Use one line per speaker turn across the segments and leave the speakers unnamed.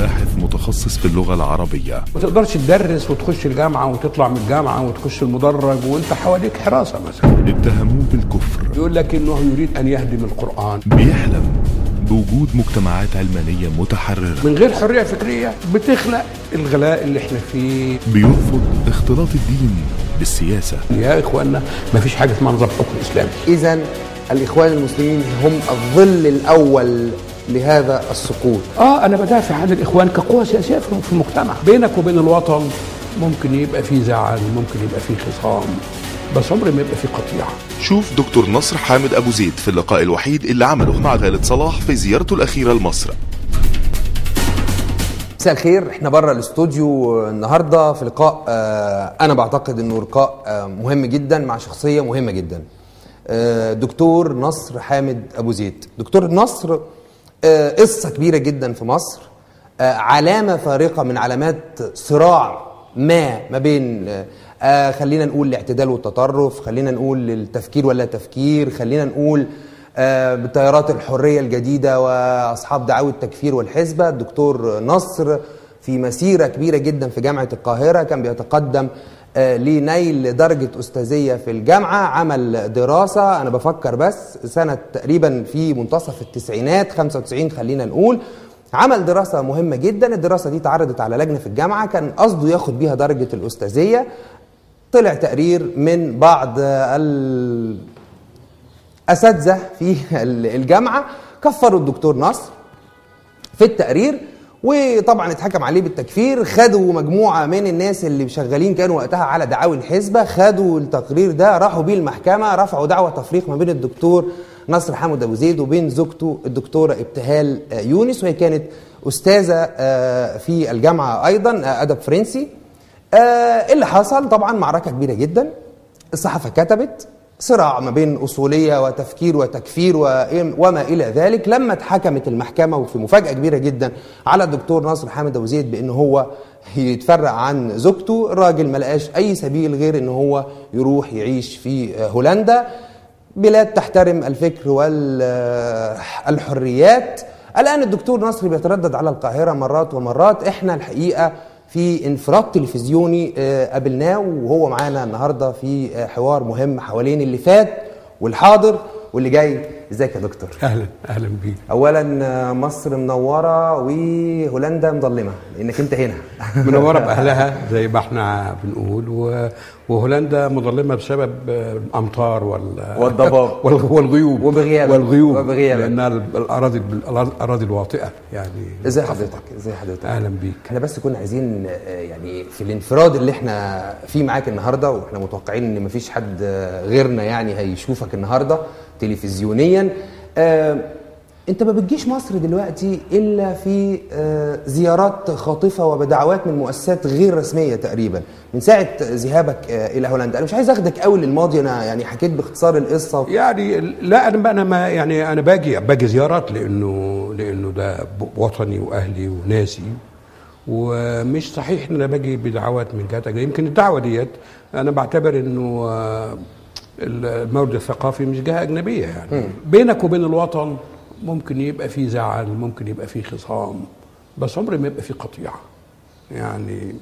باحث متخصص في اللغة العربية.
ما تقدرش تدرس وتخش الجامعة وتطلع من الجامعة وتخش المدرج وانت حواليك حراسة مثلا.
اتهموه بالكفر.
يقول لك انه يريد ان يهدم القرآن.
بيحلم بوجود مجتمعات علمانية متحررة.
من غير حرية فكرية بتخلق الغلاء اللي احنا فيه.
بيرفض اختلاط الدين بالسياسة.
يا اخوانا ما فيش حاجة اسمها نظام حكم اسلامي.
اذا الاخوان المسلمين هم الظل الاول لهذا السقوط.
انا بدافع عن الاخوان كقوة سياسية في المجتمع. بينك وبين الوطن ممكن يبقى فيه زعل، ممكن يبقى فيه خصام، بس عمر ما يبقى فيه قطيعة.
شوف دكتور نصر حامد أبو زيد في اللقاء الوحيد اللي عمله مع خالد صلاح في زيارته الأخيرة لمصر.
مساء الخير، احنا بره الاستوديو النهارده في لقاء انا بعتقد انه لقاء مهم جدا مع شخصيه مهمه جدا. دكتور نصر حامد ابو زيد. دكتور نصر قصه كبيره جدا في مصر، علامه فارقه من علامات صراع ما بين خلينا نقول الاعتدال والتطرف، خلينا نقول التفكير ولا تفكير، خلينا نقول بتيارات الحرية الجديدة وأصحاب دعاوى التكفير والحزبة. الدكتور نصر في مسيرة كبيرة جدا في جامعة القاهرة، كان بيتقدم لنيل درجة أستاذية في الجامعة. عمل دراسة، أنا بفكر بس سنة تقريبا في منتصف التسعينات 95 خلينا نقول. عمل دراسة مهمة جدا، الدراسة دي اتعرضت على لجنة في الجامعة، كان قصده ياخد بيها درجة الأستاذية. طلع تقرير من بعض الأساتذة في الجامعة كفروا الدكتور نصر في التقرير، وطبعا اتحكم عليه بالتكفير. خدوا مجموعة من الناس اللي شغالين كانوا وقتها على دعاوى الحزبة، خدوا التقرير ده راحوا بيه المحكمة، رفعوا دعوى تفريق ما بين الدكتور نصر حامد أبو زيد وبين زوجته الدكتورة ابتهال يونس، وهي كانت أستاذة في الجامعة أيضا أدب فرنسي. اللي حصل طبعا معركة كبيرة جدا، الصحافة كتبت صراع ما بين أصولية وتفكير وتكفير وما إلى ذلك. لما اتحكمت المحكمة وفي مفاجأة كبيرة جدا على الدكتور نصر حامد أبو زيد بأنه هو يتفرق عن زوجته، الراجل ما لقاش أي سبيل غير أنه هو يروح يعيش في هولندا، بلاد تحترم الفكر والحريات. الآن الدكتور نصر بيتردد على القاهرة مرات ومرات. احنا الحقيقة في انفراد تلفزيوني قابلناه وهو معانا النهارده في حوار مهم حوالين اللي فات والحاضر واللي جاي. ازيك يا دكتور؟
اهلا بيك.
اولا مصر منوره وهولندا مظلمه لانك انت هنا.
منوره باهلها زي ما احنا بنقول، وهولندا مظلمه بسبب الامطار
والضباب
والغيوب
وبغيابك
لانها الاراضي الواطئه يعني.
ازي حضرتك؟
اهلا بيك.
احنا بس كنا عايزين يعني في الانفراد اللي احنا فيه معاك النهارده، واحنا متوقعين ان مفيش حد غيرنا يعني هيشوفك النهارده تلفزيونيا. انت ما بتجيش مصر دلوقتي الا في زيارات خاطفه وبدعوات من مؤسسات غير رسميه تقريبا من ساعه ذهابك الى هولندا. انا مش عايز اخدك قوي للماضي، انا يعني حكيت باختصار القصه
يعني. لا انا ما يعني انا باجي زيارات لانه ده وطني واهلي وناسي، ومش صحيح ان انا باجي بدعوات من جهات اجنبيه. يمكن الدعوه ديت انا بعتبر انه المورد الثقافي مش جهه اجنبيه يعني. بينك وبين الوطن ممكن يبقى فيه زعل، ممكن يبقى فيه خصام، بس عمر ما يبقى فيه قطيعه يعني.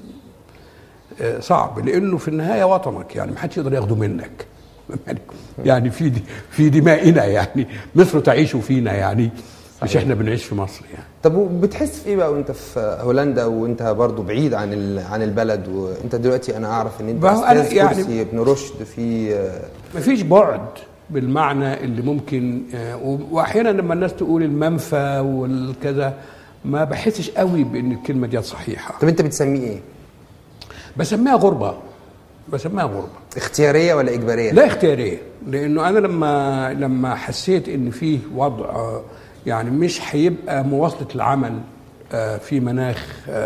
صعب لانه في النهايه وطنك يعني محدش يقدر ياخده منك يعني في دمائنا يعني. مصر تعيش فينا يعني، مش احنا بنعيش في مصر يعني.
طب بتحس في ايه بقى وانت في هولندا وانت برضو بعيد عن البلد؟ وانت دلوقتي انا اعرف ان انت استاذ يعني كرسي ابن رشد في
مفيش بعد بالمعنى اللي ممكن. واحيانا لما الناس تقول المنفى والكذا ما بحسش قوي بان الكلمه دي صحيحه.
طب انت بتسميه ايه؟
بسميها غربه.
اختياريه ولا اجباريه؟
لا اختياريه، لانه انا لما حسيت ان فيه وضع يعني مش هيبقى مواصله العمل في مناخ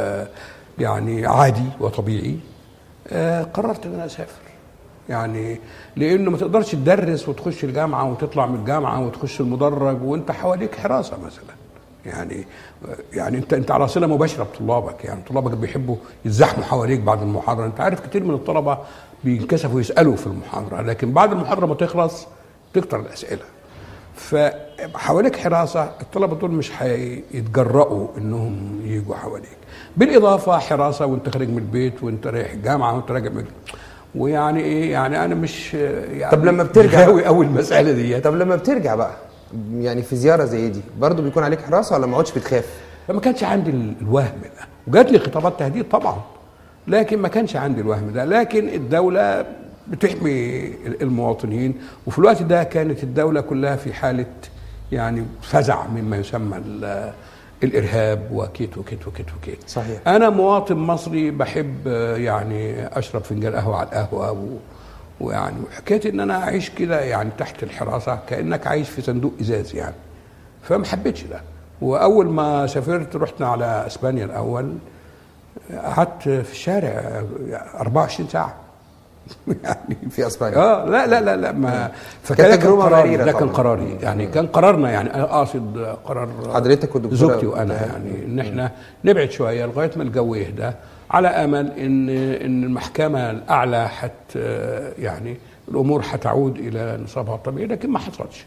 يعني عادي وطبيعي، قررت ان انا اسافر يعني. لانه ما تقدرش تدرس وتخش الجامعه وتطلع من الجامعه وتخش المدرج وانت حواليك حراسه مثلا يعني انت على صله مباشره بطلابك يعني. طلابك بيحبوا يتزحموا حواليك بعد المحاضره. انت عارف كتير من الطلبه بينكسفوا يسالوا في المحاضره، لكن بعد المحاضره ما تخلص تكتر الاسئله. فحواليك حراسه، الطلبه دول مش هيتجرأوا انهم يجوا حواليك. بالاضافه حراسه وانت خارج من البيت وانت رايح الجامعه وانت راجع من، ويعني ايه يعني انا مش يعني
طب لما بترجع
قوي المساله دي.
طب لما بترجع بقى يعني في زياره زي دي برضه بيكون عليك حراسه ولا ما عادش بتخاف؟
فما كانش عندي الوهم ده، وجات لي خطابات تهديد طبعا، لكن ما كانش عندي الوهم ده. لكن الدوله بتحمي المواطنين، وفي الوقت ده كانت الدوله كلها في حاله يعني فزع مما يسمى الارهاب وكيت وكيت وكيت وكيت.
صحيح.
انا مواطن مصري بحب يعني اشرب فنجان قهوه على القهوه ويعني حكايه ان انا اعيش كده يعني تحت الحراسه كانك عايش في صندوق ازاز يعني، فما حبيتش ده. واول ما سافرت رحنا على اسبانيا الاول، قعدت في الشارع 24 ساعه
يعني في اسبانيا.
لا ما
فكانت تجربه مريره.
ده كان قراري يعني، كان قرارنا يعني، اقصد قرار
حضرتك والدكتوره
زوجتي وانا يعني ان احنا نبعد شويه لغايه ما الجو يهدى، على امل ان المحكمه الاعلى يعني الامور هتعود الى نصابها الطبيعي، لكن ما حصلش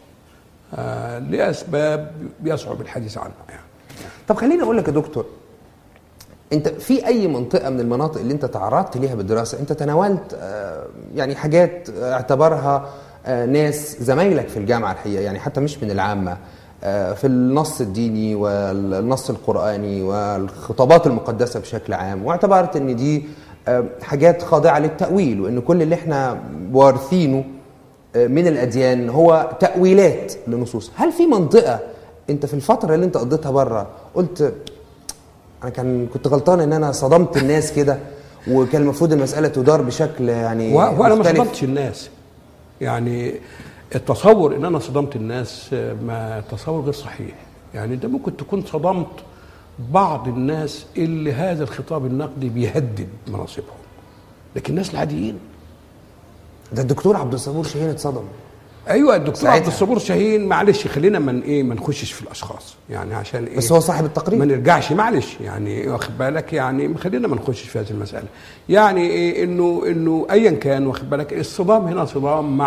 لاسباب بيصعب الحديث عنها يعني.
طب خليني اقول لك يا دكتور، انت في اي منطقه من المناطق اللي انت تعرضت ليها بالدراسه انت تناولت يعني حاجات اعتبرها ناس زمايلك في الجامعه الحقيقه، يعني حتى مش من العامه، في النص الديني والنص القراني والخطابات المقدسه بشكل عام، واعتبرت ان دي حاجات خاضعه للتاويل، وان كل اللي احنا وارثينه من الاديان هو تاويلات لنصوص. هل في منطقه انت في الفتره اللي انت قضيتها بره قلت انا كنت غلطان ان انا صدمت الناس كده، وكان المفروض المساله تدار بشكل يعني
وانا ما صدمتش الناس يعني، التصور ان انا صدمت الناس ما تصور غير صحيح يعني. انت ممكن تكون صدمت بعض الناس اللي هذا الخطاب النقدي بيهدد مناصبهم، لكن الناس العاديين.
ده الدكتور عبد الصبور شاهين اتصدم.
ايوه الدكتور عبد الصبور شاهين، معلش خلينا ما نخشش في الاشخاص يعني، عشان ايه
بس هو صاحب التقرير،
ما نرجعش معلش يعني، واخد بالك يعني، خلينا ما نخشش في هذه المساله يعني ايه، انه ايا كان واخد بالك، الصدام هنا صدام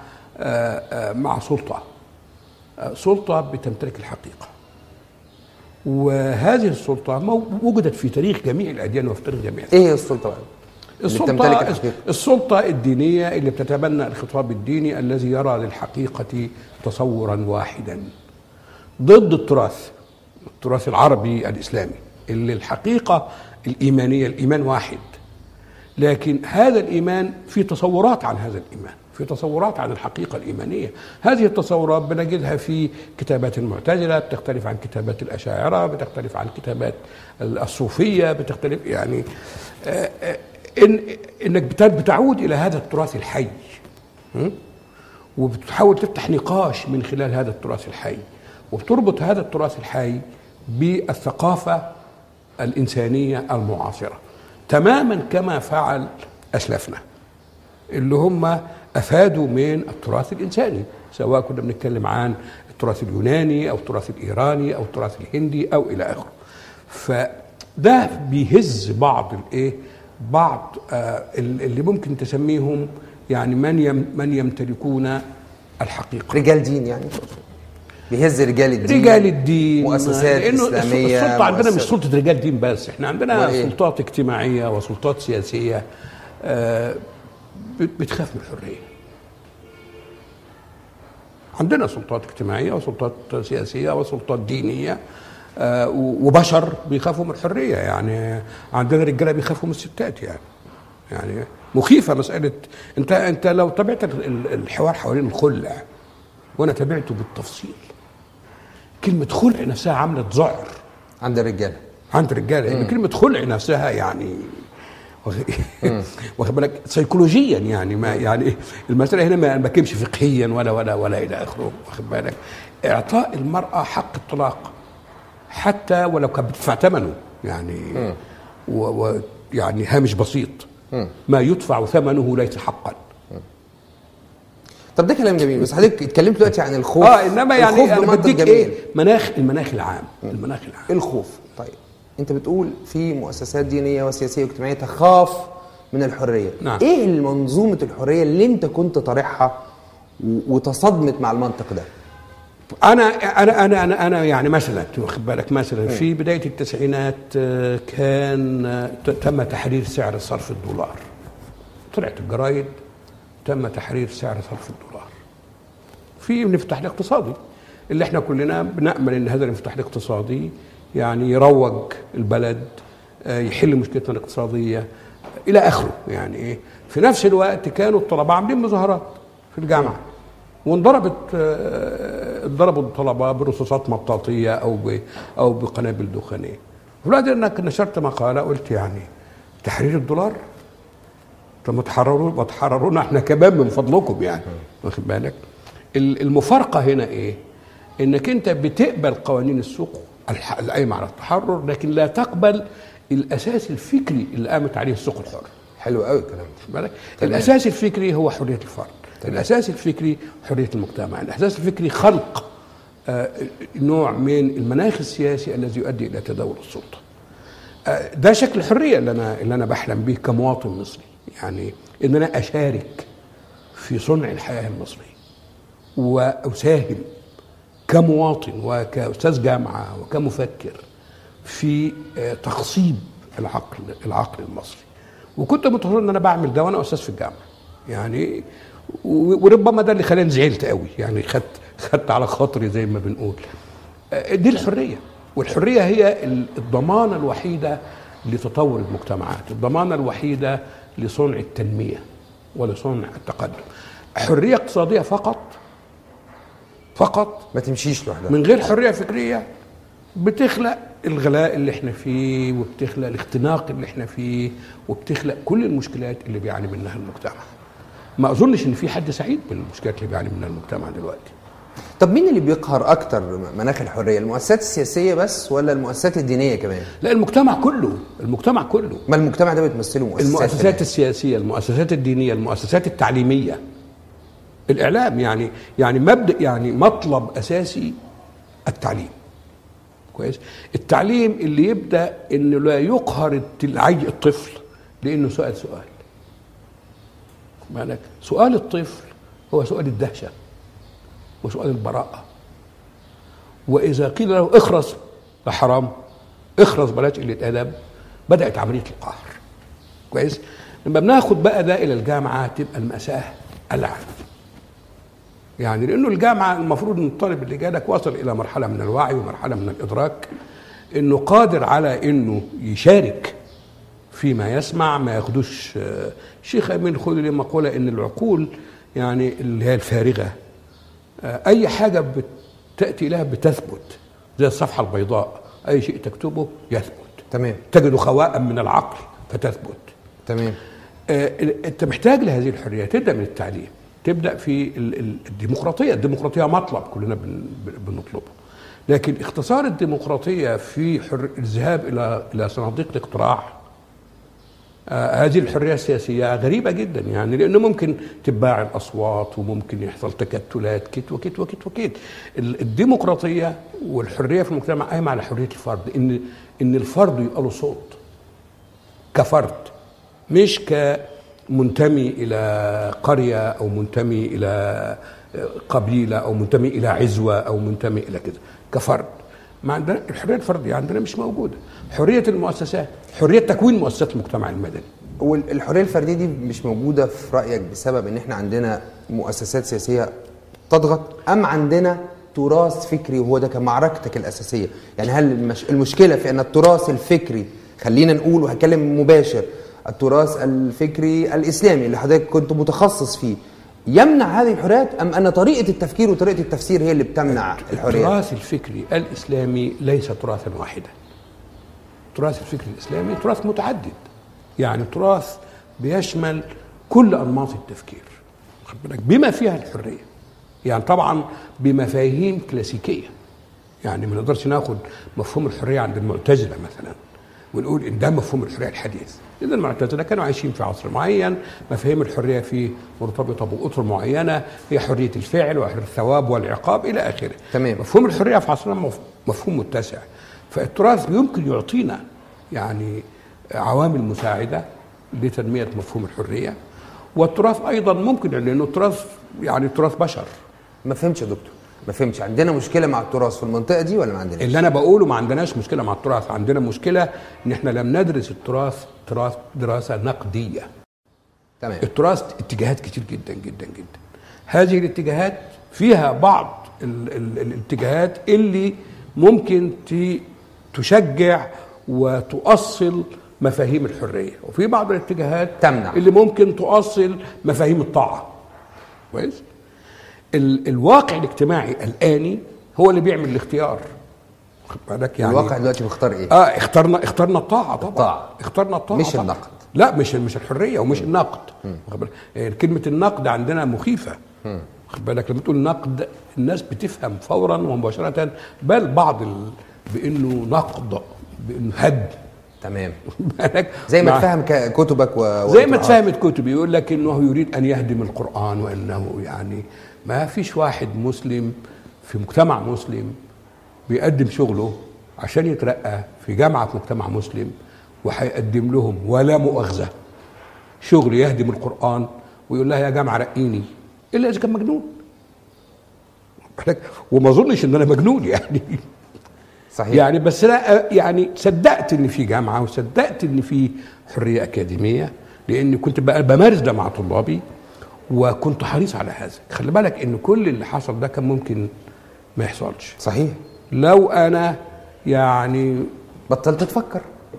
مع سلطه بتمتلك الحقيقه، وهذه السلطه وجدت في تاريخ جميع الاديان وفي تاريخ جميع
ايه هي السلطه؟
السلطة الدينية اللي بتتبنى الخطاب الديني الذي يرى للحقيقة تصورا واحدا ضد التراث العربي الإسلامي، اللي الحقيقة الإيمانية الإيمان واحد، لكن هذا الإيمان في تصورات عن هذا الإيمان، في تصورات عن الحقيقة الإيمانية. هذه التصورات بنجدها في كتابات المعتزلة، بتختلف عن كتابات الأشاعرة، بتختلف عن كتابات الصوفية، بتختلف يعني انك بتعود الى هذا التراث الحي، وبتحاول تفتح نقاش من خلال هذا التراث الحي، وبتربط هذا التراث الحي بالثقافة الإنسانية المعاصرة، تماما كما فعل أسلافنا اللي هم أفادوا من التراث الإنساني، سواء كنا بنتكلم عن التراث اليوناني أو التراث الإيراني أو التراث الهندي أو إلى آخره. فده بيهز بعض اللي ممكن تسميهم يعني من يمتلكون الحقيقة،
رجال دين يعني، بيهز رجال الدين
مؤسسات
إسلامية.
السلطة عندنا مش سلطة رجال دين بس، احنا عندنا سلطات اجتماعية وسلطات سياسية بتخاف من الحرية. عندنا سلطات اجتماعية وسلطات سياسية وسلطات دينية، وبشر بيخافوا من الحرية يعني. عندنا رجالة بيخافوا من الستات يعني مخيفة مسألة. انت لو تابعت الحوار حوالين الخلع، وانا تابعته بالتفصيل، كلمة خلع نفسها عاملة ذعر
عند الرجالة،
يعني كلمة خلع نفسها يعني واخد بالك سيكولوجيا يعني، ما يعني المسألة هنا ما بكمش فقهيا ولا إلى آخره، واخد بالك. إعطاء المرأة حق الطلاق حتى ولو كانت بتدفع ثمنه يعني، ويعني هامش بسيط، ما يدفع ثمنه ليس حقا.
طب ده كلام جميل، بس حضرتك اتكلمت دلوقتي عن الخوف.
انما يعني انا بديك ايه المناخ العام.
الخوف. طيب انت بتقول في مؤسسات دينيه وسياسيه واجتماعيه تخاف من الحريه.
نعم.
ايه منظومه الحريه اللي انت كنت طارحها وتصادمت مع المنطق ده؟
انا يعني مثلا واخد بالك مثلا في بدايه التسعينات كان تم تحرير سعر صرف الدولار. طلعت الجرايد تم تحرير سعر صرف الدولار في الانفتاح الاقتصادي اللي احنا كلنا بنأمل ان هذا الانفتاح الاقتصادي يعني يروج البلد، يحل مشكلتنا الاقتصاديه الى اخره. يعني ايه، في نفس الوقت كانوا الطلبه عاملين مظاهرات في الجامعه وانضربوا الطلبه برصاصات مطاطيه او بقنابل دخانيه. في الوقت انك نشرت مقاله قلت يعني تحرير الدولار، طب ما تحررونا احنا كمان من فضلكم يعني. واخد بالك؟ المفارقه هنا ايه؟ انك انت بتقبل قوانين السوق القايمه على التحرر، لكن لا تقبل الاساس الفكري اللي قامت عليه السوق الحر.
حلو قوي الكلام
ده. الاساس الفكري هو حريه الفرد. الاساس الفكري حريه المجتمع. الاساس الفكري خلق نوع من المناخ السياسي الذي يؤدي الى تداول السلطه. ده شكل الحريه اللي انا بحلم به كمواطن مصري، يعني ان انا اشارك في صنع الحياه المصريه واساهم كمواطن وكأستاذ جامعه وكمفكر في تخصيب العقل المصري. وكنت متصور ان انا بعمل ده وانا استاذ في الجامعه يعني، وربما ده اللي خلاني زعلت قوي يعني، خدت على خاطري زي ما بنقول. دي الحريه، والحريه هي الضمانه الوحيده لتطور المجتمعات، الضمانه الوحيده لصنع التنميه ولصنع التقدم. حريه اقتصاديه فقط
ما تمشيش لوحدها.
من غير حريه فكريه بتخلق الغلاء اللي احنا فيه، وبتخلق الاختناق اللي احنا فيه، وبتخلق كل المشكلات اللي بيعاني منها المجتمع. ما اظنش ان في حد سعيد بالمشكلات اللي بيعاني منها المجتمع دلوقتي.
طب مين اللي بيقهر اكتر مناخ الحريه؟ المؤسسات السياسيه بس ولا المؤسسات الدينيه كمان؟
لا، المجتمع كله.
ما المجتمع ده بتمثله
المؤسسات السياسيه، المؤسسات الدينيه، المؤسسات التعليميه، الاعلام. يعني مبدأ، يعني مطلب اساسي التعليم. كويس. التعليم اللي يبدا انه لا يقهر الطفل لانه سؤال بالك. سؤال الطفل هو سؤال الدهشه وسؤال البراءه. واذا قيل له اخرس، ده حرام، اخرس بلاش قله ادب، بدات عمليه القهر. كويس. لما بناخد بقى ده الى الجامعه تبقى المأساة ألعن. يعني لانه الجامعه المفروض ان الطالب اللي جالك وصل الى مرحله من الوعي ومرحله من الادراك انه قادر على انه يشارك فيما يسمع، ما ياخدوش. الشيخ امين الخولي له مقوله ان العقول يعني اللي هي الفارغه اي حاجه بتاتي لها بتثبت، زي الصفحه البيضاء، اي شيء تكتبه يثبت.
تمام.
تجد خواء من العقل فتثبت.
تمام.
انت محتاج لهذه الحريه. تبدا من التعليم، تبدا في الديمقراطيه مطلب كلنا بنطلبه، لكن اختصار الديمقراطيه في الذهاب الى صناديق الاقتراع، هذه الحريه السياسيه غريبه جدا يعني، لانه ممكن تتباع الاصوات وممكن يحصل تكتلات كت وكت وكت وكت. الديمقراطيه والحريه في المجتمع قايمه على حريه الفرد، ان الفرد يبقى له صوت كفرد، مش كمنتمي الى قريه او منتمي الى قبيله او منتمي الى عزوه او منتمي الى كده، كفرد. ما عندنا الحريه الفرديه، عندنا مش موجوده. حريه المؤسسات، حريه تكوين مؤسسات المجتمع المدني.
والحريه الفرديه دي مش موجوده في رايك بسبب ان احنا عندنا مؤسسات سياسيه تضغط، ام عندنا تراث فكري وهو ده كان معركتك الاساسيه؟ يعني هل المشكله في ان التراث الفكري، خلينا نقول وهتكلم مباشر، التراث الفكري الاسلامي اللي حضرتك كنت متخصص فيه يمنع هذه الحريات، ام ان طريقه التفكير وطريقه التفسير هي اللي بتمنع الحريات؟
التراث الفكري الاسلامي ليس تراثا واحدا. التراث الفكري الاسلامي تراث متعدد، يعني تراث بيشمل كل انماط التفكير بما فيها الحريه، يعني طبعا بمفاهيم كلاسيكيه. يعني ما نقدرش ناخد مفهوم الحريه عند المعتزله مثلا ونقول ان ده مفهوم الحريه الحديث، لان المعتزله كانوا عايشين في عصر معين، مفاهيم الحريه فيه مرتبطه باطر معينه، هي حريه الفعل وحريه الثواب والعقاب الى اخره.
تمام.
مفهوم الحريه في عصرنا مفهوم متسع، فالتراث يمكن يعطينا يعني عوامل مساعده لتنميه مفهوم الحريه. والتراث ايضا ممكن، لانه التراث يعني تراث بشر.
ما فهمتش يا دكتور. ما فهمتش، عندنا مشكله مع التراث في المنطقه دي ولا ما عندناش؟
اللي انا بقوله ما عندناش مشكله مع التراث، عندنا مشكله ان احنا لم ندرس التراث دراسه نقديه.
تمام.
التراث اتجاهات كتير جدا جدا جدا. هذه الاتجاهات فيها بعض الاتجاهات اللي ممكن تشجع وتؤصل مفاهيم الحريه، وفي بعض الاتجاهات
تمنع
اللي ممكن تؤصل مفاهيم الطاعه. كويس. الواقع الاجتماعي الآني هو اللي بيعمل الاختيار. واخد بالك يعني
الواقع دلوقتي بيختار ايه؟
اخترنا الطاعه طبعا.
الطاعه.
اخترنا الطاعه
مش
طبعا.
النقد.
لا مش الحريه ومش النقد. واخد بالك يعني كلمه النقد عندنا مخيفه. واخد بالك لما تقول نقد الناس بتفهم فورا ومباشره، بل بعض بانه نقد، بانه هد.
تمام. زي ما تفهم كتبك
زي ما تفهمت كتبي، يقول لك انه يريد ان يهدم القرآن، وانه يعني ما فيش واحد مسلم في مجتمع مسلم بيقدم شغله عشان يترقى في جامعة في مجتمع مسلم وهيقدم لهم ولا مؤاخذة شغل يهدم القرآن ويقول لها يا جامعة رقيني، الا اذا كان مجنون. وما اظنش ان انا مجنون يعني.
صحيح.
يعني بس لا يعني صدقت ان في جامعه وصدقت ان في حريه اكاديميه، لاني كنت بمارس ده مع طلابي وكنت حريص على هذا. خلي بالك ان كل اللي حصل ده كان ممكن ما يحصلش.
صحيح.
لو انا يعني
بطلت تفكر.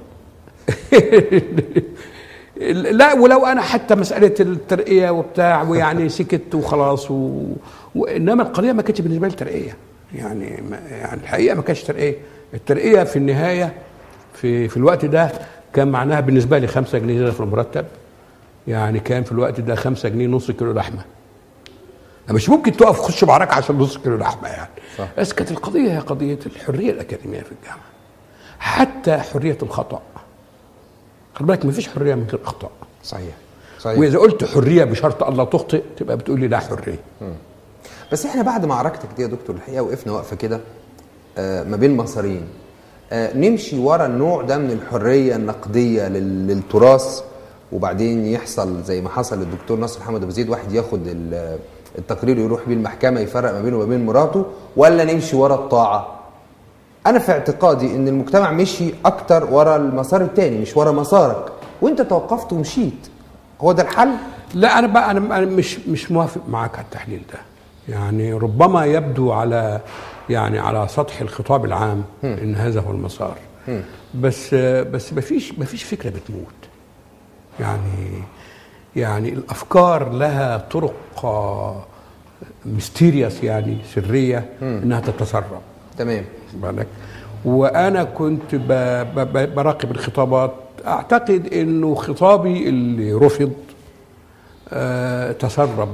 لا، ولو انا حتى مساله الترقيه وبتاع ويعني سكت وخلاص وانما القضيه ما كانتش بالنسبه لي ترقيه. يعني الحقيقه ما كانش ترقيه. الترقيه في النهايه في الوقت ده كان معناها بالنسبه لي 5 جنيه زياده في المرتب. يعني كان في الوقت ده 5 جنيه نص كيلو لحمه. مش ممكن تقف خش معركه عشان نص كيلو لحمه يعني. صح. بس كانت القضيه هي قضيه الحريه الاكاديميه في الجامعه، حتى حريه الخطا. خلي بالك ما فيش حريه من غير اخطاء.
صحيح. صحيح.
واذا قلت حريه بشرط الله تخطئ تبقى بتقول لي لا حريه.
بس احنا بعد معركتك دي يا دكتور الحقيقه وقفنا وقفه كده ما بين مسارين، نمشي ورا النوع ده من الحريه النقديه للتراث، وبعدين يحصل زي ما حصل للدكتور نصر حامد ابو زيد، واحد ياخد التقرير ويروح بيه المحكمه يفرق ما بينه وما بين مراته، ولا نمشي ورا الطاعه؟ انا في اعتقادي ان المجتمع مشي اكتر ورا المسار الثاني مش ورا مسارك، وانت توقفت ومشيت. هو ده الحل؟
لا انا مش موافق معاك على التحليل ده. يعني ربما يبدو على سطح الخطاب العام ان هذا هو المسار. بس ما فيش فكره بتموت. يعني الافكار لها طرق ميستيريوس يعني سريه انها تتسرب.
تمام.
بالك. وانا كنت براقب الخطابات، اعتقد انه خطابي اللي رفض تسرب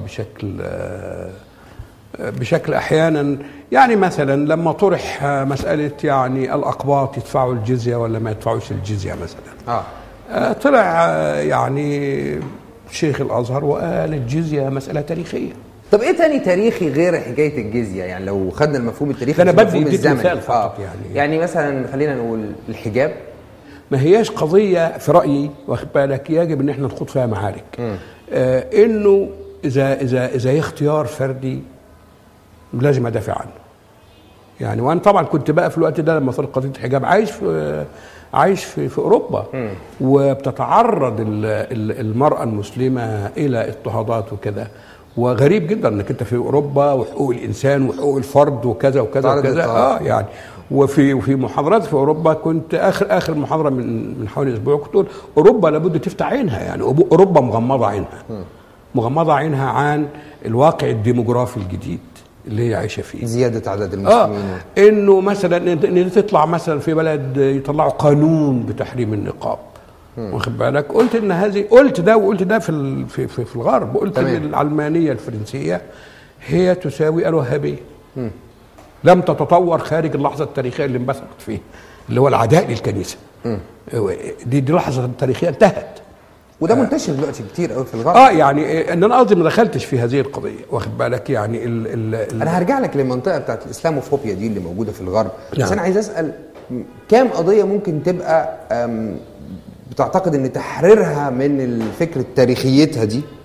بشكل احيانا. يعني مثلا لما طرح مساله يعني الاقباط يدفعوا الجزيه ولا ما يدفعوش الجزيه مثلا، طلع يعني شيخ الازهر وقال الجزيه مساله تاريخيه.
طب ايه تاني تاريخي غير حكايه الجزيه؟ يعني لو خدنا المفهوم التاريخي
انا بدي
مثال
فقط
يعني مثلا خلينا نقول الحجاب
ما هياش قضيه في رايي، واخد بالك، يجب ان احنا نخوض فيها معارك. انه اذا اختيار فردي لازم ادافع عنه. يعني وانا طبعا كنت بقى في الوقت ده لما صارت قضيه الحجاب عايش في اوروبا، وبتتعرض المراه المسلمه الى اضطهادات وكذا، وغريب جدا انك انت في اوروبا وحقوق الانسان وحقوق الفرد وكذا وكذا وكذا. يعني وفي محاضرات في اوروبا كنت اخر محاضره من حوالي اسبوع كنت اقول اوروبا لابد تفتح عينها. يعني اوروبا مغمضه عينها عن الواقع الديموغرافي الجديد اللي هي عايشه فيه،
زياده عدد المسلمين.
انه مثلا ان تطلع مثلا في بلد يطلعوا قانون بتحريم النقاب، واخد بالك. قلت ان قلت ده وقلت ده في الغرب، قلت ان العلمانيه الفرنسيه هي تساوي الوهابيه. لم تتطور خارج اللحظه التاريخيه اللي انبثقت فيه، اللي هو العداء للكنيسه. دي لحظه تاريخيه انتهت،
وده منتشر دلوقتي كتير قوي في الغرب.
يعني ان انا قصدي ما دخلتش في هذه القضيه، واخد بالك. يعني
انا هرجع لك للمنطقه بتاعت الاسلاموفوبيا دي اللي موجوده في الغرب. بس انا عايز اسال كام قضيه ممكن تبقى بتعتقد ان تحريرها من الفكره تاريخيتها دي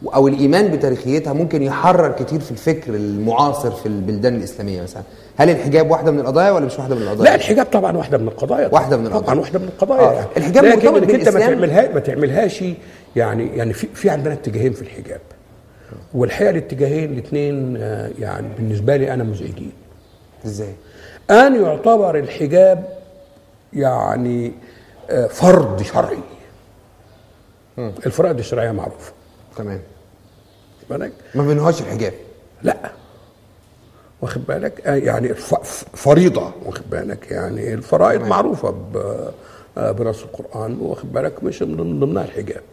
او الايمان بتاريخيتها ممكن يحرر كتير في الفكر المعاصر في البلدان الاسلاميه مثلا؟ هل الحجاب واحده من القضايا ولا مش واحده من القضايا؟
لا، الحجاب طبعا واحده من القضايا،
واحده من القضايا،
طبعا واحده من القضايا. يعني
الحجاب مرتبط بالاسلام.
انت ما تعملهاش يعني في عندنا اتجاهين في الحجاب، والحقيقه الاتجاهين الاثنين يعني بالنسبه لي انا مزعجين.
ازاي؟
ان يعتبر الحجاب يعني فرض شرعي. الفرائض الشرعيه معروفه،
تمام،
بالك
ما بينهاش الحجاب،
لا، واخد بالك، يعني فريضه، واخد بالك، يعني الفرائض
تمام.
معروفه بنص القران، واخد بالك، مش من ضمنها الحجاب.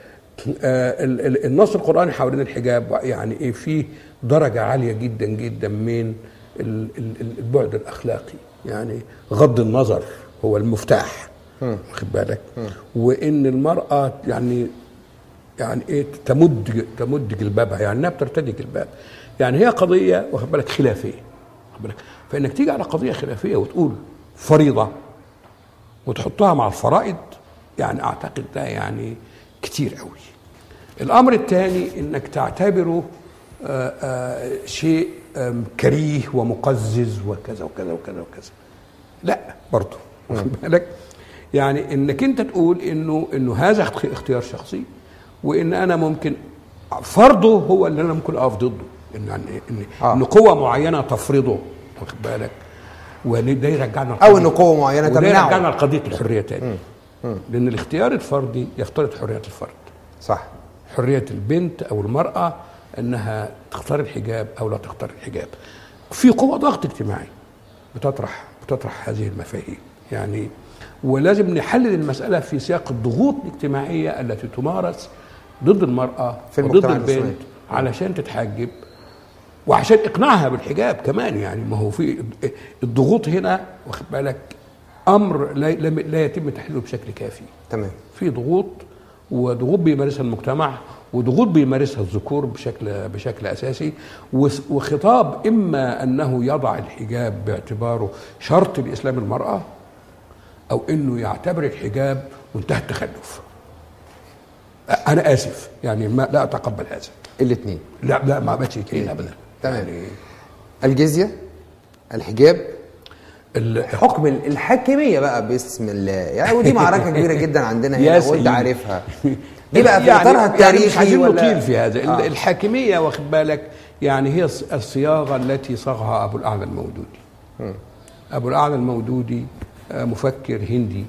النص القراني حوالين الحجاب يعني ايه، فيه درجه عاليه جدا جدا من البعد الاخلاقي، يعني غض النظر هو المفتاح، واخد بالك، وان المراه يعني ايه تمد جلبابها، يعني انها بترتدي جلباب، يعني هي قضيه، واخد بالك، خلافيه، واخد بالك، فانك تيجي على قضيه خلافيه وتقول فريضه وتحطها مع الفرائض، يعني اعتقد ده يعني كتير قوي. الامر الثاني انك تعتبره شيء كريه ومقزز وكذا وكذا وكذا وكذا، لا برضه، واخد بالك، يعني انك انت تقول انه هذا اختيار شخصي، وان انا ممكن فرضه هو اللي انا ممكن اقف ضده، ان قوه معينه تفرضه، واخد بالك، وده يرجعنا
او ان قوه معينه تمنعه،
يرجعنا لقضيه الحريه تاني. لان الاختيار الفردي يفترض حريه الفرد،
صح،
حريه البنت او المراه انها تختار الحجاب او لا تختار الحجاب. في قوه ضغط اجتماعي بتطرح هذه المفاهيم، يعني ولازم نحلل المساله في سياق الضغوط الاجتماعيه التي تمارس ضد المراه وضد البنت علشان تتحجب، وعشان اقناعها بالحجاب كمان. يعني ما هو في الضغوط هنا، واخد بالك، امر لا يتم تحليله بشكل كافي.
تمام،
في ضغوط، وضغوط بيمارسها المجتمع، وضغوط بيمارسها الذكور بشكل اساسي، وخطاب اما انه يضع الحجاب باعتباره شرط لاسلام المراه، او انه يعتبر الحجاب منتهى التخلف. انا اسف، يعني لا اتقبل هذا.
الاثنين؟
لا ما عملتش الاثنين ابدا.
تمام. يعني الجزيه، الحجاب، حكم الحاكميه بقى باسم الله، يعني ودي معركه كبيره جدا عندنا هنا وانت عارفها. دي بقى في اطارها التاريخي،
مش عايزين نطيل في هذا. الحاكميه، واخد بالك، يعني هي الصياغه التي صاغها ابو الاعلى المودودي. ابو الاعلى المودودي مفكر هندي،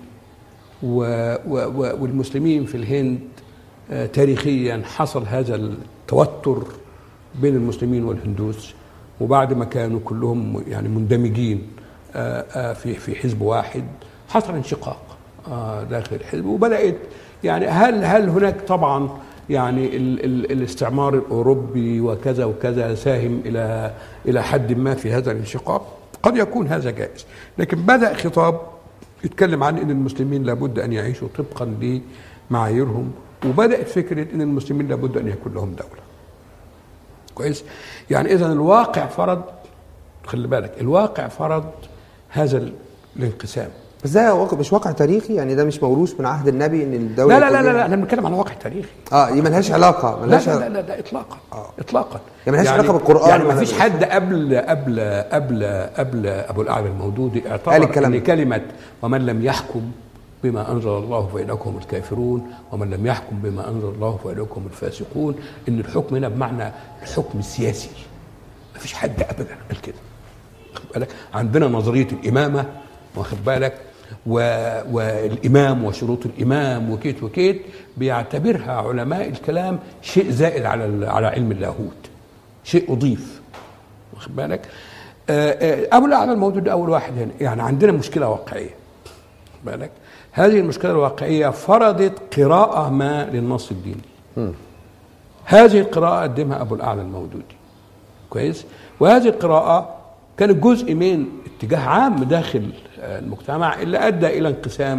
والمسلمين في الهند تاريخيا حصل هذا التوتر بين المسلمين والهندوس، وبعد ما كانوا كلهم يعني مندمجين في حزب واحد، حصل انشقاق داخل الحزب، وبدأت يعني هل هناك طبعا يعني الاستعمار الأوروبي وكذا وكذا ساهم إلى حد ما في هذا الانشقاق؟ قد يكون هذا جائز، لكن بدأ خطاب يتكلم عن أن المسلمين لابد أن يعيشوا طبقا لمعاييرهم، وبدأت فكرة أن المسلمين لابد أن يكون لهم دولة. كويس؟ يعني إذن الواقع فرض، خلي بالك، الواقع فرض هذا الانقسام.
بس ده مش واقع تاريخي، يعني ده مش موروث من عهد النبي ان الدوله
لا احنا بنتكلم عن واقع تاريخي.
دي ملهاش علاقه،
لا اطلاقا. اطلاقا
يعني ملهاش علاقه بالقران،
يعني ما فيش حد قبل ابو الاعلى المودودي اعتبر ان كلمه ومن لم يحكم بما انزل الله فاولئك هم الكافرون ومن لم يحكم بما انزل الله فاولئك هم الفاسقون، ان الحكم هنا بمعنى الحكم السياسي. ما فيش حد ابدا قال كده. واخد بالك، عندنا نظريه الامامه، واخد بالك، والإمام وشروط الإمام وكيت بيعتبرها علماء الكلام شيء زائد على علم اللاهوت، شيء أضيف، واخد بالك. أبو الأعلى الموجود أول واحد هنا، يعني عندنا مشكلة واقعية، واخد بالك. هذه المشكلة الواقعية فرضت قراءة ما للنص الديني. هذه القراءة قدمها أبو الأعلى المودودي، كويس، وهذه القراءة كانت جزء من اتجاه عام داخل المجتمع اللي أدى إلى انقسام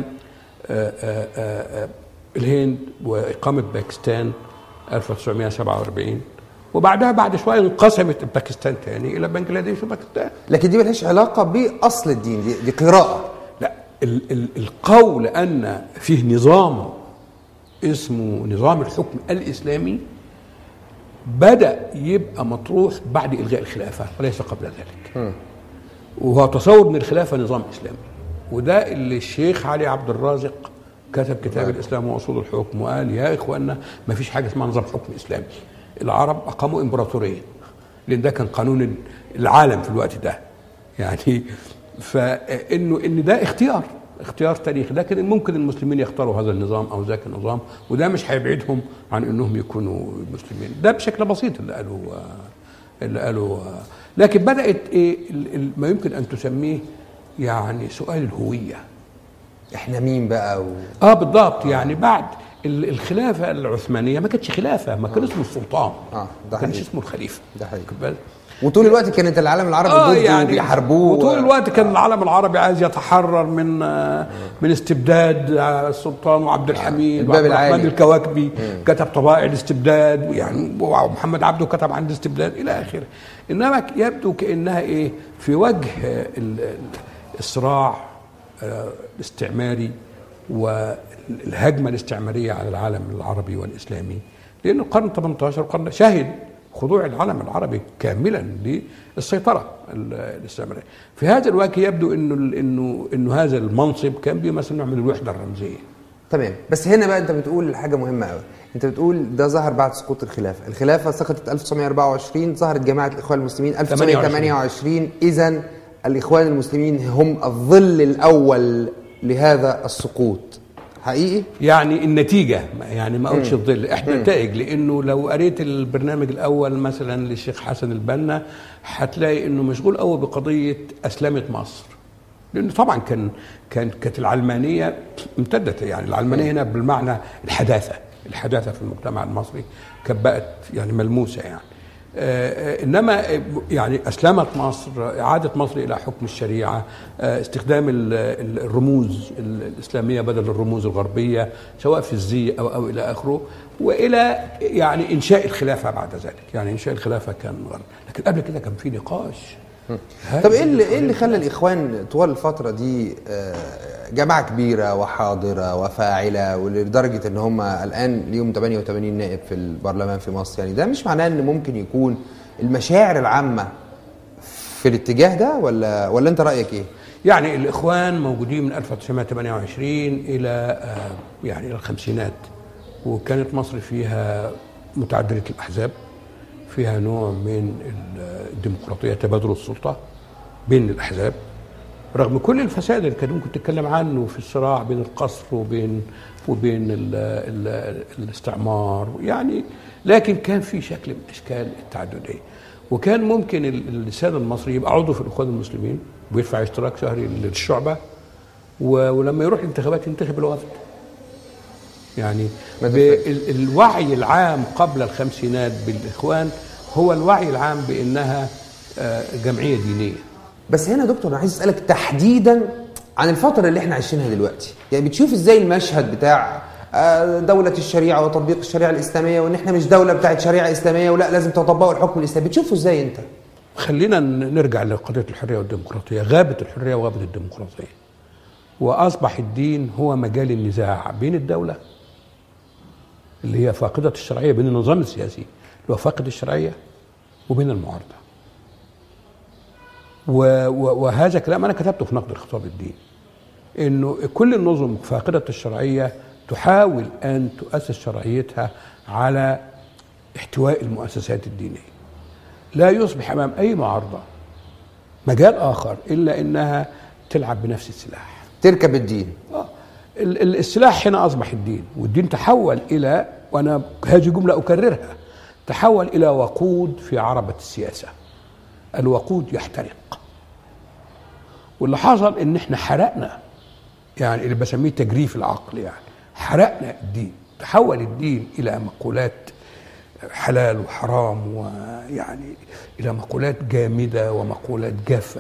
الهند وإقامة باكستان 1947، وبعدها بعد شوية انقسمت باكستان تاني إلى بنجلاديش وباكستان.
لكن دي ملهاش علاقة بأصل الدين، دي قراءة.
لا، القول أن فيه نظام اسمه نظام الحكم الإسلامي بدأ يبقى مطروح بعد إلغاء الخلافة وليس قبل ذلك. وهو تصور ان الخلافة نظام إسلامي، وده اللي الشيخ علي عبد الرازق كتب كتاب الإسلام وأصول الحكم وقال يا إخواننا ما فيش حاجة اسمها نظام حكم إسلامي. العرب أقاموا إمبراطورية لأن ده كان قانون العالم في الوقت ده يعني، فإن ده اختيار تاريخي، لكن ممكن المسلمين يختاروا هذا النظام أو ذاك النظام، وده مش هيبعدهم عن أنهم يكونوا مسلمين. ده بشكل بسيط اللي قالوا لكن بدأت ما يمكن أن تسميه يعني سؤال الهوية.
احنا مين بقى
بالضبط. يعني بعد الخلافة العثمانية ما كانتش خلافة، ما كان اسمه السلطان، ما كانش اسمه الخليفة.
ده حقيقي. وطول الوقت كانت العالم العربي ضده
يعني
بيحاربوه،
وطول الوقت كان العالم العربي عايز يتحرر من استبداد السلطان وعبد الحميد وعبد الرحمن الكواكبي كتب طبائع الاستبداد يعني، ومحمد عبده كتب عن الاستبداد الى اخره. انما يبدو كانها في وجه الصراع الاستعماري والهجمه الاستعماريه على العالم العربي والاسلامي، لان القرن 18 قرن شهد خضوع العالم العربي كاملا للسيطره الاستعماريه. في هذا الوقت يبدو انه هذا المنصب كان بيمثل نوع من الوحده الرمزيه.
تمام. بس هنا بقى انت بتقول حاجه مهمه قوي، انت بتقول ده ظهر بعد سقوط الخلافه سقطت 1924، ظهرت جماعه الاخوان المسلمين 1928. اذا الاخوان المسلمين هم الظل الاول لهذا السقوط حقيقي؟
يعني النتيجة، يعني ما أقولش الظل، إحنا نتائج. لأنه لو قريت البرنامج الأول مثلا للشيخ حسن البنا هتلاقي إنه مشغول قوي بقضية أسلمة مصر، لأنه طبعا كانت العلمانية امتدت. يعني العلمانية هنا بالمعنى الحداثة في المجتمع المصري كانت بقت يعني ملموسة يعني. إنما يعني أسلمت مصر، إعادة مصر إلى حكم الشريعة، استخدام الرموز الإسلامية بدل الرموز الغربية سواء في الزي أو إلى آخره، وإلى يعني إنشاء الخلافة بعد ذلك. يعني إنشاء الخلافة كان غرب، لكن قبل كده كان في نقاش.
طب إيه اللي خلى الإخوان طوال الفترة دي جماعة كبيرة وحاضرة وفاعلة، ولدرجة ان هم الان ليهم 88 نائب في البرلمان في مصر؟ يعني ده مش معناه ان ممكن يكون المشاعر العامة في الاتجاه ده، ولا انت رأيك ايه؟
يعني الاخوان موجودين من 1928 الى يعني الى الخمسينات، وكانت مصر فيها متعددة الاحزاب، فيها نوع من الديمقراطية، تبادل السلطة بين الاحزاب رغم كل الفساد اللي كان ممكن تتكلم عنه في الصراع بين القصر وبين الاستعمار يعني، لكن كان في شكل من اشكال التعدديه. وكان ممكن الساده المصري يبقى عضو في الاخوان المسلمين ويدفع اشتراك شهري للشعبه، ولما يروح الانتخابات ينتخب الوفد. يعني الوعي العام قبل الخمسينات بالاخوان هو الوعي العام بانها جمعيه دينيه.
بس هنا دكتور انا عايز اسالك تحديدا عن الفتره اللي احنا عايشينها دلوقتي، يعني بتشوف ازاي المشهد بتاع دولة الشريعة وتطبيق الشريعة الإسلامية، وإن إحنا مش دولة بتاعت شريعة إسلامية ولا لازم تطبقوا الحكم الإسلامي، بتشوفه إزاي أنت؟
خلينا نرجع لقضية الحرية والديمقراطية. غابت الحرية وغابت الديمقراطية، وأصبح الدين هو مجال النزاع بين الدولة اللي هي فاقدة الشرعية، بين النظام السياسي اللي هو فاقد الشرعية، وبين المعارضة. وهذا كلام أنا كتبته في نقد الخطاب الديني، إنه كل النظم فاقدة الشرعية تحاول أن تؤسس شرعيتها على احتواء المؤسسات الدينية. لا يصبح أمام أي معارضة مجال آخر إلا إنها تلعب بنفس السلاح،
تركب الدين.
السلاح هنا أصبح الدين، والدين تحول إلى، وأنا هذه جملة أكررها، تحول إلى وقود في عربة السياسة. الوقود يحترق، واللي حصل إن إحنا حرقنا، يعني اللي بسميه تجريف العقل، يعني حرقنا الدين، تحول الدين إلى مقولات حلال وحرام، ويعني إلى مقولات جامدة ومقولات جافة،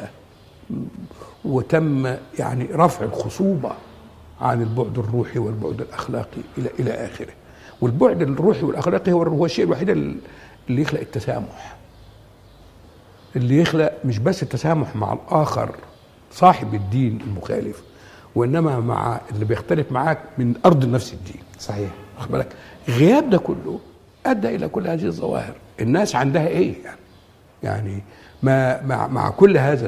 وتم يعني رفع الخصوبة عن البعد الروحي والبعد الأخلاقي إلى آخره. والبعد الروحي والأخلاقي هو الشيء الوحيد اللي يخلق التسامح، اللي يخلق مش بس التسامح مع الآخر صاحب الدين المخالف، وإنما مع اللي بيختلف معاك من أرض نفس الدين.
صحيح.
واخد بالك؟ غياب ده كله ادى الى كل هذه الظواهر. الناس عندها ايه يعني مع كل هذا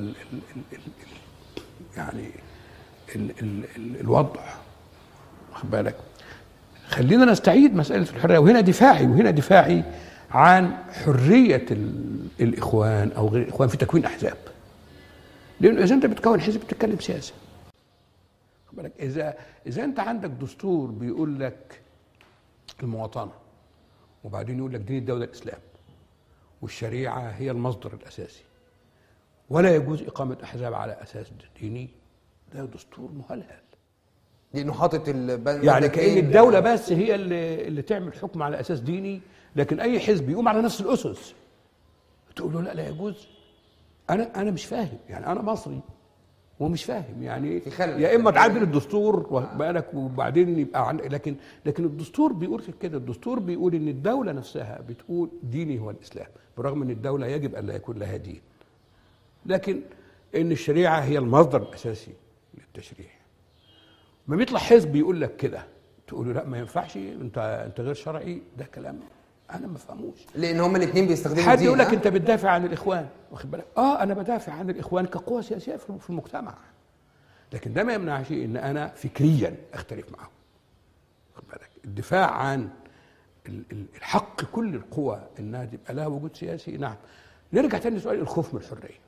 يعني الوضع، واخد بالك. خلينا نستعيد مساله الحريه، وهنا دفاعي عن حريه الاخوان او غير الاخوان في تكوين احزاب. لانه اذا انت بتكون حزب بتتكلم سياسه، واخد بالك. اذا انت عندك دستور بيقول لك المواطنه، وبعدين يقول لك دين الدوله الاسلام، والشريعه هي المصدر الاساسي، ولا يجوز اقامه احزاب على اساس ديني، ده دستور مهلهل.
لانه حاطط
يعني كأن الدولة بس هي اللي تعمل حكم على أساس ديني، لكن أي حزب يقوم على نفس الأسس تقول له لا يجوز. أنا مش فاهم، يعني أنا مصري ومش فاهم يعني يا إما تعدل الدستور بالك وبعدين يبقى لكن الدستور بيقول كده. الدستور بيقول إن الدولة نفسها بتقول ديني هو الإسلام، برغم إن الدولة يجب أن لا يكون لها دين، لكن إن الشريعة هي المصدر الأساسي للتشريع. ما بيطلع حزب يقول لك كده تقول له لا ما ينفعش، انت غير شرعي، ده كلام انا ما فهموش.
لان هما الاثنين بيستخدموا
حد يقول لك انت بتدافع عن الاخوان، واخد بالك. انا بدافع عن الاخوان كقوه سياسيه في المجتمع، لكن ده ما يمنعش ان انا فكريا اختلف معهم، واخد بالك. الدفاع عن الحق كل القوى انها تبقى لها وجود سياسي، نعم. نرجع تاني لسؤال الخوف من الحريه.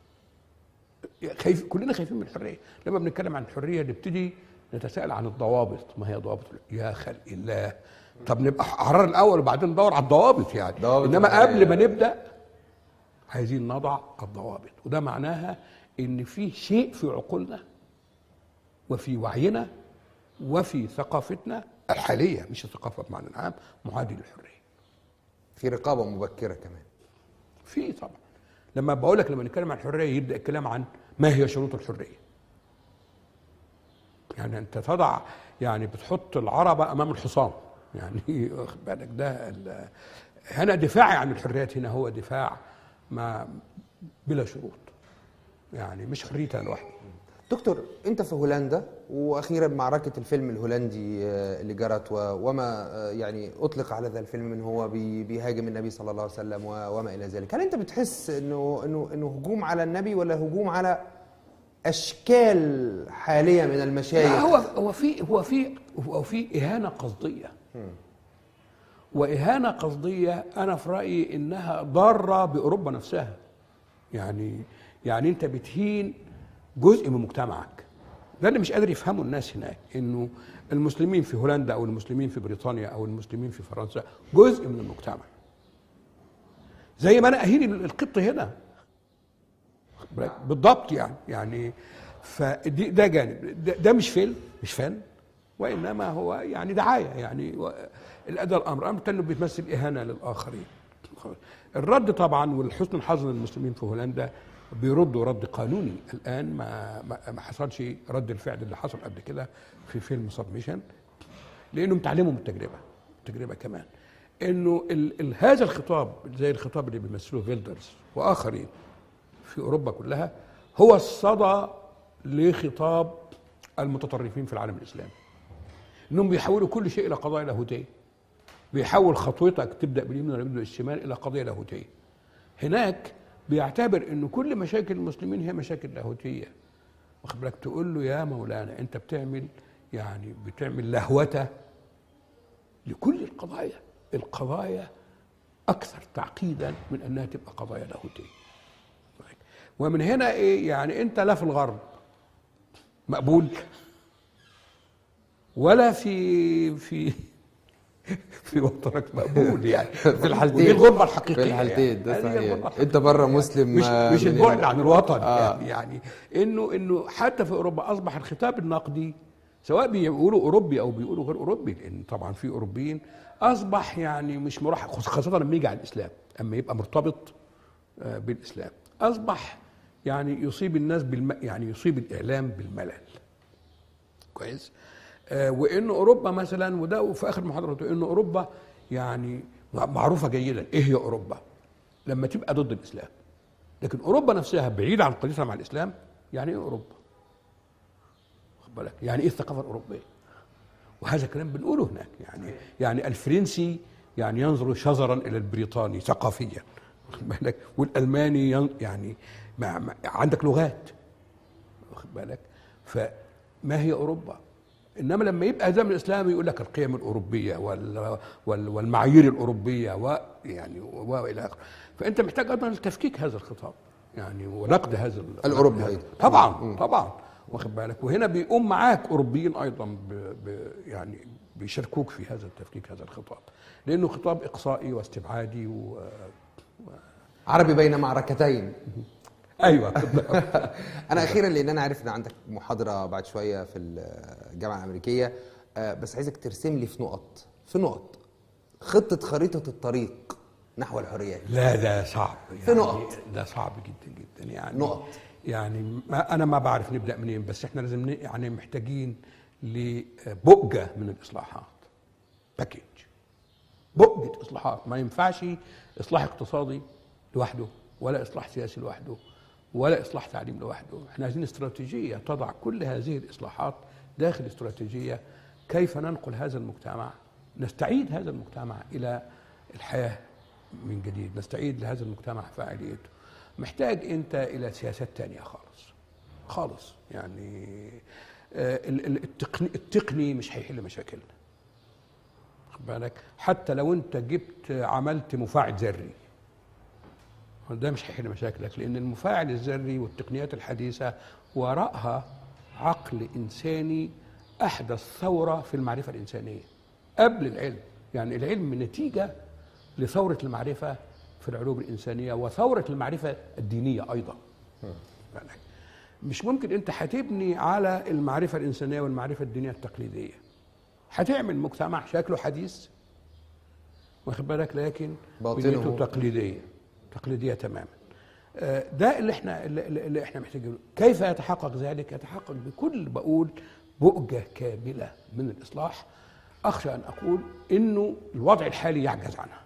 كلنا خايفين من الحريه. لما بنتكلم عن الحريه نبتدي نتساءل عن الضوابط. ما هي ضوابط؟ يا خلق الله، طب نبقى احرار الاول وبعدين ندور على الضوابط يعني. انما قبل ما نبدا عايزين نضع الضوابط، وده معناها ان في شيء في عقولنا وفي وعينا وفي ثقافتنا الحاليه، مش الثقافه بمعنى عام، معادي للحريه.
في رقابه مبكره كمان.
في طبعا. لما بقول لك لما نتكلم عن الحريه يبدا الكلام عن ما هي شروط الحريه. يعني انت تضع، يعني بتحط العربه امام الحصان، يعني واخد بالك. ده هنا دفاعي عن الحريات، هنا هو دفاع ما بلا شروط، يعني مش حريتي انا لوحدي.
دكتور، انت في هولندا، واخيرا معركه الفيلم الهولندي اللي جرت وما يعني اطلق على هذا الفيلم من هو بيهاجم النبي صلى الله عليه وسلم وما الى ذلك، هل انت بتحس انه هجوم على النبي ولا هجوم على اشكال حاليه من المشايخ؟
هو في اهانه قصديه. واهانه قصديه انا في رايي انها ضاره باوروبا نفسها. يعني انت بتهين جزء من مجتمعك. ده اللي مش قادر يفهمه الناس هناك، انه المسلمين في هولندا او المسلمين في بريطانيا او المسلمين في فرنسا جزء من المجتمع، زي ما انا اهين القبط هنا بالضبط. يعني فدي ده جانب، ده مش فيلم، مش فن، وانما هو يعني دعايه. يعني الاداء الامر انه بيتمثل اهانه للاخرين. الرد طبعا، والحسن الحظ للمسلمين في هولندا بيردوا رد قانوني الان. ما حصلش رد الفعل اللي حصل قبل كده في فيلم سبميشن، لانهم اتعلموا من التجربه كمان. انه هذا الخطاب زي الخطاب اللي بيمثله فيلدرز واخرين في اوروبا كلها هو الصدى لخطاب المتطرفين في العالم الاسلامي، انهم بيحولوا كل شيء الى قضايا لاهوتيه. بيحول خطوتك تبدا باليمين ولا تبدا بالشمال الى قضيه لاهوتيه. هناك بيعتبر انه كل مشاكل المسلمين هي مشاكل لاهوتيه، واخد بالك. تقول له يا مولانا انت بتعمل لهوته لكل القضايا اكثر تعقيدا من انها تبقى قضايا لاهوتيه. ومن هنا ايه؟ يعني انت لا في الغرب مقبول، ولا في وطنك مقبول. يعني
في الحالتين،
ودي الغربه الحقيقيه.
في الحالتين
يعني
ده صحيح. انت بره مسلم،
مش البعد عن الوطن. يعني انه حتى في اوروبا اصبح الخطاب النقدي، سواء بيقولوا اوروبي او بيقولوا غير اوروبي، لان طبعا في اوروبيين، اصبح يعني مش مرحب، خاصه لما يجي على الاسلام، اما يبقى مرتبط بالاسلام اصبح يعني يصيب الناس يعني يصيب الاعلام بالملل. كويس. وان اوروبا مثلا، وده في اخر محاضرته، ان اوروبا يعني معروفه جيدا ايه هي اوروبا لما تبقى ضد الاسلام، لكن اوروبا نفسها بعيده عن قضيتها مع الاسلام. يعني ايه اوروبا؟ خد بالك، يعني ايه الثقافه الاوروبيه؟ وهذا الكلام بنقوله هناك. يعني الفرنسي يعني ينظر شزرا الى البريطاني ثقافيا، واخد بالك، والالماني يعني عندك لغات، واخد بالك. فما هي اوروبا؟ انما لما يبقى زمن الاسلام يقول لك القيم الاوروبيه والمعايير الاوروبيه ويعني والى اخره. فانت محتاج ايضا لتفكيك هذا الخطاب يعني ونقد هذا
الاوروبي ايضا.
طبعا واخد بالك. وهنا بيقوم معاك اوروبيين ايضا يعني بيشاركوك في هذا التفكيك هذا الخطاب، لانه خطاب اقصائي واستبعادي
عربي بين معركتين.
ايوه.
انا اخيرا، لان انا عارف ان عندك محاضره بعد شويه في الجامعه الامريكيه، بس عايزك ترسم لي في نقط خطه خريطه الطريق نحو الحريات.
لا ده صعب يعني،
في نقط
ده صعب جدا جدا يعني.
نقط
يعني انا ما بعرف نبدا منين، بس احنا لازم يعني محتاجين لبؤجه من الاصلاحات، باكيج، بؤجه اصلاحات. ما ينفعش اصلاح اقتصادي لوحده، ولا اصلاح سياسي لوحده، ولا اصلاح تعليم لوحده. احنا عايزين استراتيجيه تضع كل هذه الاصلاحات داخل استراتيجيه كيف ننقل هذا المجتمع، نستعيد هذا المجتمع الى الحياه من جديد، نستعيد لهذا المجتمع فاعليته. محتاج انت الى سياسات تانية خالص يعني. التقني مش هيحل مشاكلنا، خد بالك. حتى لو انت عملت مفاعل ذري، ده مش هيحل مشاكلك، لان المفاعل الذري والتقنيات الحديثه وراءها عقل انساني احدث ثوره في المعرفه الانسانيه قبل العلم. يعني العلم نتيجه لثوره المعرفه في العلوم الانسانيه وثوره المعرفه الدينيه ايضا. مش ممكن انت هتبني على المعرفه الانسانيه والمعرفه الدينيه التقليديه، هتعمل مجتمع شكله حديث، واخد بالك، لكن بنيته تقليديه تماما. ده اللي احنا محتاجينه. كيف يتحقق ذلك؟ يتحقق بكل بؤجه كامله من الاصلاح. اخشى ان اقول انه الوضع الحالي يعجز عنها.